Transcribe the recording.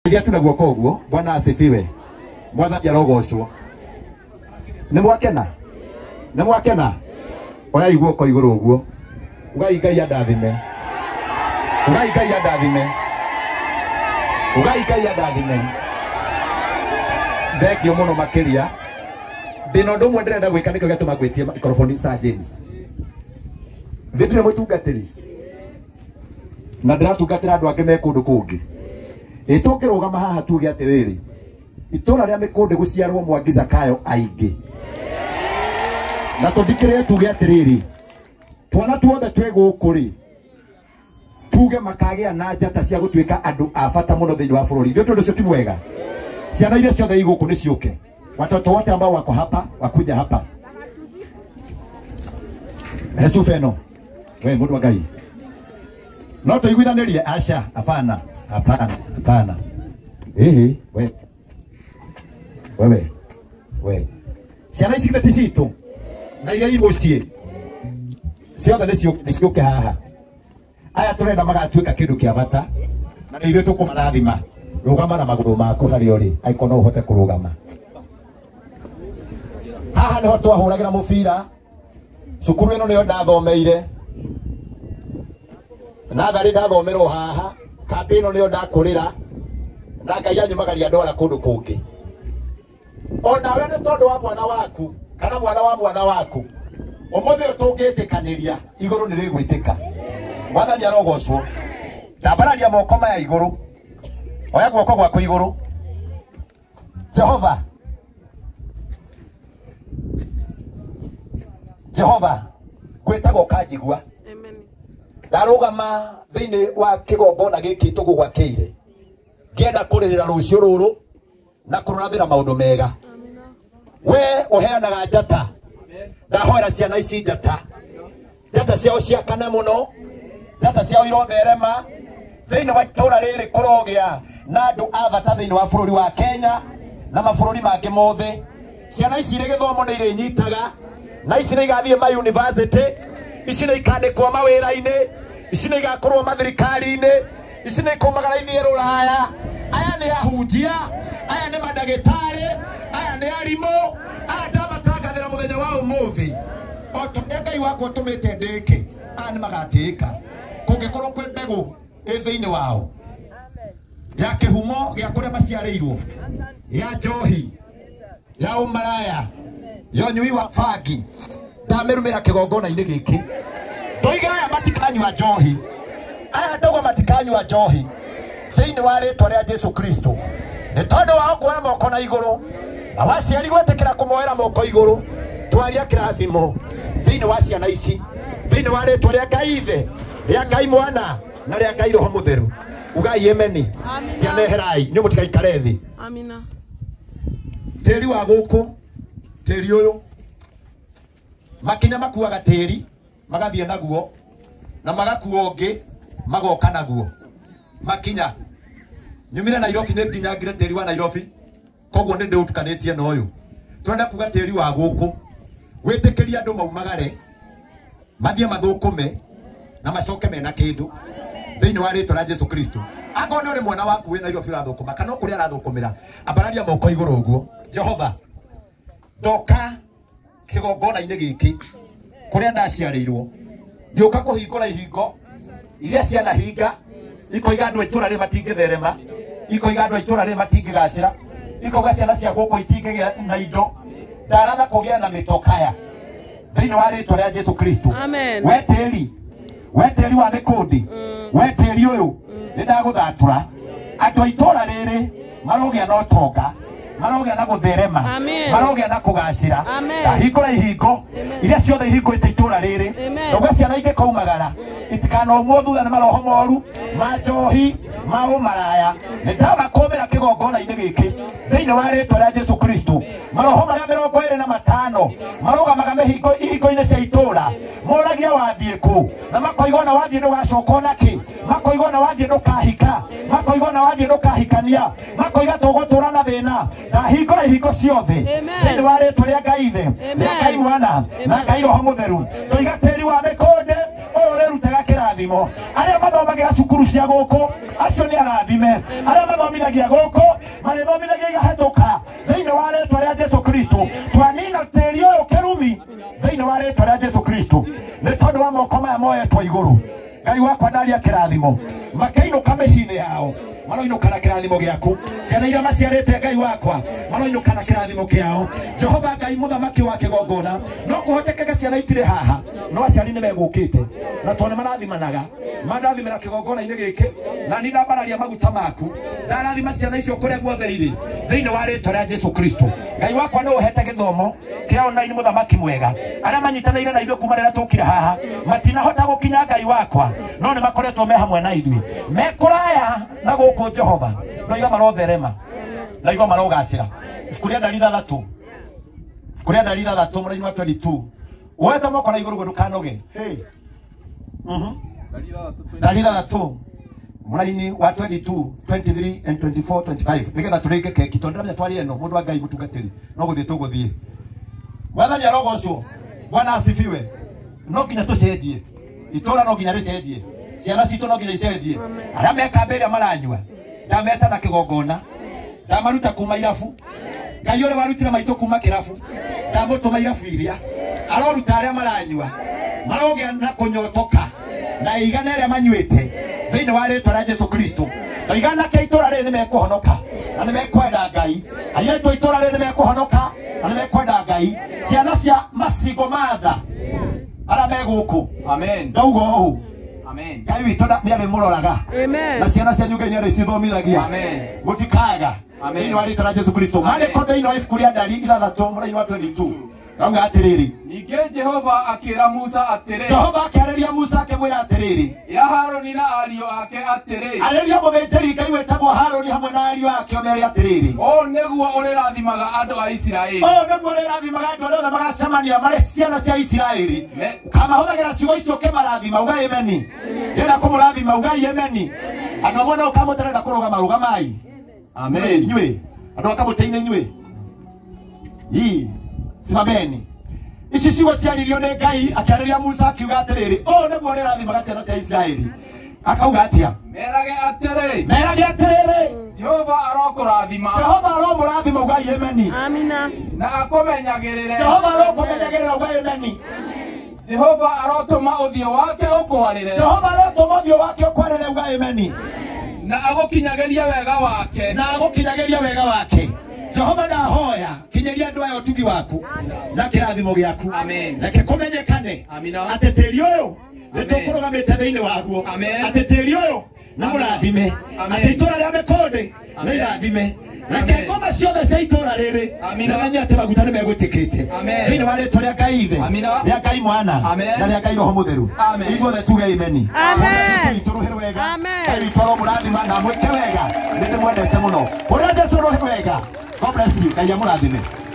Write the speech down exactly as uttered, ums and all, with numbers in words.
Iria tuna guoko guo, Bwana asifiwe. Mwathani arogocwo. Nĩ mwakena? Nĩ mwakena? Oya iguoko igũrũ guo. Ugai Ngai andathime. Ugai Ngai andathime. Ugai Ngai andathime. Thengio mũno makĩria. Ndĩna ũndũ ũmwe ndĩrenda gwĩka nĩkĩo gĩatũma ngwĩtie microphone Sir James. Ndĩrĩ mũtungatĩri. Na ndĩratungatĩra andũ angĩ me kũndũ kũngĩ. Ĩtũngĩrũgama haha tuge atĩrĩrĩ. Itũra rĩa Mĩkũndĩ gũciarwo Mwangi Zakayo aingĩ. Na tũthikĩrĩrie tuge atĩrĩrĩ. Twana tuothe twĩ gũkũ rĩ. Tuge makagĩa na njata cia gũtuĩka andũ a bata mũno thĩinĩ wa bũrũri. Ndio tondũ ũcio ti mwega. Ciana iria ciothe igũkũ nĩ ciũke. Watoto wote ambao wako hapa wakuja hapa. Yesu feno. Wewe mundu wa Ngai. No tuiguithanĩrie aca hapana. Hapana. Hapana. Ehe, we. Wewe. We. Ciana ici gĩtĩ citũ. Na iria imuciĩ. Ciothe nĩ ciũke haha. Aya tũrenda magatuĩka kĩndũ kĩa bata. Na nĩ ithuĩ tũkũmarathima. Rũgama na magũrũ maku harĩa ũrĩ. Aiko no ũhote kũrũgama. Haha nĩho twahũragĩra mũbira. Cukuru ĩno nĩyo ndathomeire. Natharĩ ndathomerwo haha. Kambĩ ĩno nĩyo ndakũrĩra. Na Ngai anyumagaria ndwara kũndũ kũngĩ. Ona we nĩ tondũ wa mwana waku kana mwana wa mwana waku. Ũmũthĩ ũyũ tũngĩtĩkanĩria igũrũ nĩ rĩgwĩtĩka. Mwathani arogocwo. Ndambararia moko maya igũrũ. Oya guoko gwaku igũrũ. Jehova. Jehova. Gwĩtagwo kanjigua. Amen. Ndarũgama thĩinĩ wa kĩgongona gĩkĩ tũgũgwakĩire. Ngĩenda kũrĩrĩra rũciũ rũrũ na kũrũrathĩra maũndũ mega. We ũheanaga njata. Ndahoera ciana ici njata. Njata ciao ciakana mũno. Njata ciao irotherema. Thĩinĩ wa itũra rĩrĩ kũrogĩa na andũ a bata thĩinĩ wa bũrũri wa Kenya na mabũrũri mangĩ mothe. Ciana ici irĩ gĩthomo nĩ irĩnyitaga. Na ici nĩ igathiĩ ma university. Ici nĩ ikandĩkwo mawĩra-inĩ. Ici nĩ igakorwo mathirikari-inĩ. Ici nĩ ikomagara ithiĩ Rũraya. Aya nĩ ahunjia. Aya nĩ mandagĩtarĩ. Aya nĩ arimũ. Aya ndamatangathĩra mũthenya wa ũmũthĩ. O tũrĩa Ngai wakwa tũmĩte ndĩke. Aya nĩ magatĩĩka. Kũngĩkorwo kwĩ mbegũ ĩ thĩinĩ wao. Ya kĩhumo gĩa kũrĩa maciarĩirwo. Ya njohi. Ya ũmaraya. Ya ũnyui wa bangi. Ndamĩrũmĩra kĩgongona-inĩ gĩkĩ. Ndoiga aya matikanyua njohi. Aya ndauga matikanyua njohi. Thĩinĩ wa rĩĩtwa rĩa Jesu Kristo. Nĩ tondũ wa kuoya moko na igũrũ. Na waciari gwĩtĩkĩra kũmoera moko igũrũ. Twaria kĩrathimo thĩinĩ wa ciana ici. Thĩinĩ wa rĩĩtwa rĩa Ngai Ithe, rĩa Ngai Mwana na rĩa Ngai Roho Mũtheru. Ugai ameni. Ciana eherai nĩ mũtigaikare thĩ. Amina. Tĩri wa gũkũ, tĩri ũyũ. Makinya makuaga tĩri, magathiĩ naguo, na magakuo ũngĩ, magoka naguo. Makinya. Nyumire Nairobi nĩ nginyangire tĩri wa Nairobi. Koguo nĩ ndĩũtukanĩtie na ũyũ. Twenda kuga tĩri wa gũkũ. Wĩtĩkĩria andũ maumagare. Mathiĩ mathũkũme na macoke mena kĩndũ. Thĩinĩ wa rĩĩtwa rĩa Jesu Kristo. Akorwo nĩ ũrĩ mwana waku wĩ Nairobi ũrathũkũma kana kũrĩa arathũkũmĩra. Ambararia moko igũrũ ũguo. Jehova. Ndoka kĩgongona-inĩ gĩkĩ kũrĩa ndaciarĩirwo. Ngĩũka kũhingũra ihingo iria cianahinga. Ikoiga andũ a itũra rĩ matingĩtherema. Ikoiga andũ a itũra rĩ matingĩgacĩra. Ikoiga ciana cia gũkũ itingĩgĩa na indo. Ndaratha kũgĩa na mĩtokaya thĩinĩ wa rĩĩtwa rĩa Jesu Kristo. Amen. We tĩri. We tĩri wa Mĩkũndĩ. We tĩri ũyũ nĩ ndagũthatura. Andũ a itũra rĩrĩ marogĩa na ũtonga. Marogĩa na gũtherema. Marogĩa na kũgacĩra. Ndahingũra ihingo iria ciothe ihingũĩte itũra rĩrĩ. Ndogo ciana ingĩkaumagara itikanomwo thutha nĩ maroho moru ma njohi ma ũmaraya. Nĩ ndamakũmĩra kĩgongona-inĩ gĩkĩ thĩinĩ thĩinĩ wa rĩĩtwa rĩa Jesu Kristo maroho marĩa mĩrongo ĩrĩ na matano marũgamaga mĩhingo ihingo-inĩ cia itũũra moragia wathiĩ kũ na makoiga ona wathiĩ ndũgacoka onakĩ makoiga ona wathiĩ ndũkahika makoiga ona wathiĩ ndũkahikania makoiga tũgũtũũra na thĩna ndahingũra ihingo ciothe thĩinĩ wa rĩĩtwa rĩa Ngai Ithe na Ngai Mwana na Ngai Roho Mũtheru ndoiga tĩĩri wa mĩkũnde ũyũ ũrĩrutaga kĩrathimo arĩa mathomagĩra cukuru cia gũkũ acio nĩ arathime arĩa mathomithagia gũkũ marĩthomithagia igahĩtũka thĩinĩ wa rĩĩtwa rĩa Jesu Kristo twanina tĩĩri ũyũ kĩrumi thĩinĩ wa rĩĩtwa rĩa Jesu Kristo nĩ tondũ wa moko maya moetwo igũrũ Ngai wakwa ndaria kĩrathimo makĩinũka mĩciĩ-inĩ yao maroinũka na kĩrathimo gĩaku ciana iria maciarĩte Ngai wakwa maroinũka na kĩrathimo kĩao Jehova Ngai mũthamaki wa kĩgongona no kũhotekeke ciana itirĩ haha no aciari nĩ megũkĩte na tondũ nĩ marathimanaga marathimĩra kĩgongona-inĩ gĩkĩ na nĩ ndambararia maguta maku ndarathima ciana icio kũrĩa guothe irĩ thĩinĩ wa rĩĩtwa rĩa Jesu Kristo Ngai wakwa nĩ ũhete gĩthomo kĩa online mũthamaki mwega arĩa manyitanĩire na ithuĩ kuma rĩrĩa tũkire haha matinahota gũkinya Ngai wakwa no nĩ makoretwo me hamwe na ithuĩ mekũraya na gũkũ Jehova ndoiga marotherema ndoiga marogacĩra ibuku rĩa Ndari ithathatũ ibuku rĩa Ndari ithathatũ mũraini wa twenty-two woete moko na igũrũ ndũkanoge hey Ndari ithathatũ mũraini wa twenty-two, twenty-three and twenty-four, twenty-five nĩgetha tũrĩke keki tondũ ndamenya twari eno mũndũ wa Ngai mũtungatĩri no gũthiĩ tũgũthiĩ mwathani arogocwo Bwana asifiwe no nginya tũcenjie itũũra no nginya rĩcenjie ciana citũ no nginya icenjie arĩa meka mbere maranyua ndameta na kĩgongona ndamaruta kuma irabu Ngai ũrĩa warutire maitũ kuma kĩrabu ndamũtũma irabu iria aroruta arĩa maranyua marogĩa na kũnyotoka na igana rĩa manyuĩte thĩinĩ wa rĩĩtwa rĩa Jesu Kristo igana kĩa itũũra rĩrĩ nĩ mekũhonoka na nĩ mekwenda Ngai airĩtu itũũra rĩrĩ nĩ mekũhonoka na nĩ mekwenda Ngai ciana cia macigo matha arĩa me gũkũ amen ndauga ũũ amen Ngai witũ nĩ arĩ mũroraga amen na ciana cia nyũnga nĩ arĩ cithomithagia amen mũtikaga thĩinĩ wa rĩĩtwa rĩa Jesu Kristo maandĩko thĩinĩ wa ibuku rĩa Ndari ithathatũ mũraini wa twenty-two Rauga atiriri ningĩ Jehova akĩra Musa atĩrĩ Jehova akĩarĩria Musa akĩmwĩra atĩrĩrĩ ĩra Harũni na ariũ ake atĩrĩ arĩria mũthĩnjĩri Ngai wĩtagwo Harũni hamwe na ariũ ake ũmere atĩrĩrĩ ũũ nĩguo ũrĩrathimaga andũ a Isiraeli ũũ nĩguo ũrĩrathimaga andũ arĩa othe magacemania marĩ ciana cia Isiraeli kamahũthagĩra ciugo icio ũkĩmarathima uga ameni ndĩrenda kũmũrathima uga ameni andũ amwe no kamũterenda kũrũgama rũgamai amen inyuĩ andũ akamũteine inyuĩ ii simameni ici ciugo ciaririo nĩ Ngai akĩarĩria Musa akiuga atĩrĩrĩ ũũ nĩguo ũrĩrathimaga ciana cia Isiraeli akauga atĩa merage atĩrĩ merage atĩrĩrĩ Jehova arokũrathima Jehova aromũrathima uga ameni amina na akũmenyagĩrĩre Jehova arokũmenyagĩrĩra uga ameni Jehova arotũma ũthiũ wake ũkwarĩre Jehova arotũma ũthiũ wake ũkwarĩre uga ameni na agũkinyagĩria wega wake na agũkinyagĩria wega wake Jehova ndahoya kinyeria andũ aya ũtugi waku na kĩrathimo gĩaku amen reke kũmenyekane atĩ tĩĩri ũyũ nĩtũkũrũgamĩte thĩinĩ waguo atĩ tĩĩri ũyũ nĩ mũrathime atĩ itũũra rĩa mĩkũndĩ nĩ irathime reke ngoma ciothe cia itũũra rĩrĩ namenye atĩ maguta nĩ megwĩtĩkĩte thĩinĩ wa rĩĩtwa rĩa Ngai Ithe rĩa Ngai Mwana na rĩa Ngai Roho Mũtheru ithuothe tuge ameni itũrũhĩre wega Ngai witũ aromũrathima na mwĩke wega nĩ ndĩmwendete mũno ũrĩa Jesũ rohe wega God bless you. Ngai amũrathime.